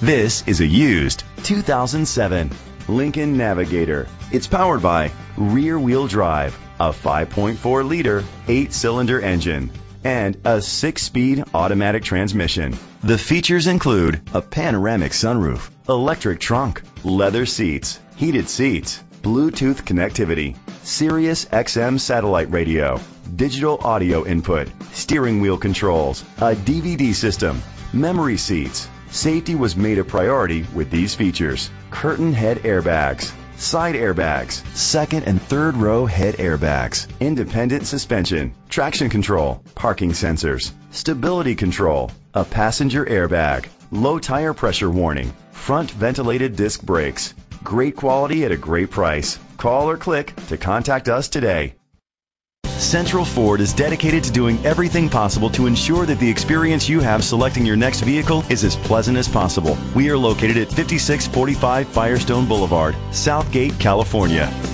This is a used 2007 Lincoln Navigator. It's powered by rear-wheel drive, a 5.4-liter, 8-cylinder engine, and a 6-speed automatic transmission. The features include a panoramic sunroof, electric trunk, leather seats, heated seats, Bluetooth connectivity, Sirius XM satellite radio, digital audio input, steering wheel controls, a DVD system, memory seats. Safety was made a priority with these features: curtain head airbags, side airbags, second and third row head airbags, independent suspension, traction control, parking sensors, stability control, a passenger airbag, low tire pressure warning, front ventilated disc brakes. Great quality at a great price. Call or click to contact us today. Central Ford is dedicated to doing everything possible to ensure that the experience you have selecting your next vehicle is as pleasant as possible. We are located at 5645 Firestone Boulevard, Southgate, California.